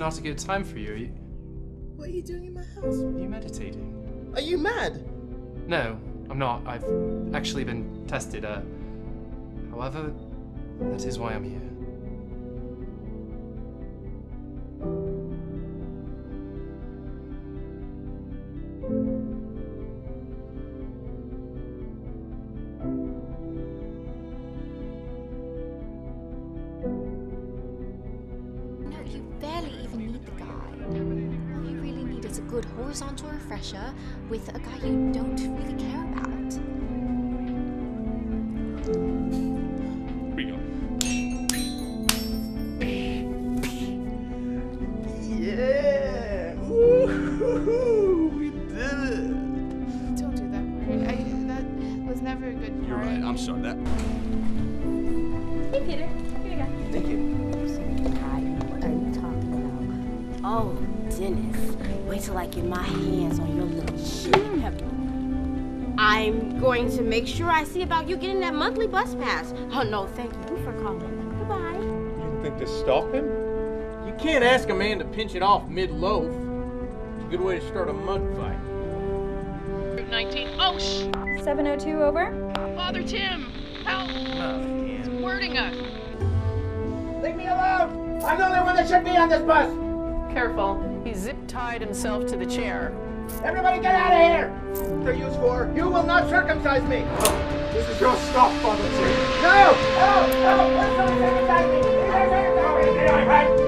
not a good time for you. What are you doing in my house? Are you meditating? Are you mad? No, I'm not. I've actually been tested. However, that is why I'm here. No, you barely even need the guide. All you really need is a good horizontal refresher with a guy you don't really care about. Here we go. Yeah! Woo-hoo-hoo! We did it! Don't do that part. That was never a good part. You're right. I'm sorry. That. Hey, Peter. Here you go. Thank you. What are you talking about? Oh, Dennis. Wait till I get my hands on your little chili pepper. I'm going to make sure I see about you getting that monthly bus pass. Oh, no, thank you for calling. Goodbye. You think to stop him? You can't ask a man to pinch it off mid-loaf. It's a good way to start a mud fight. Route 19. Oh, 702 over. Father Tim! Help! He's wording us. Leave me alone! I'm the only one that should be on this bus! Careful. He zip-tied himself to the chair. Everybody get out of here! What are you for? You will not circumcise me! This is your stop, Father Tim. No! No! No! Please don't circumcise me! Please don't circumcise me!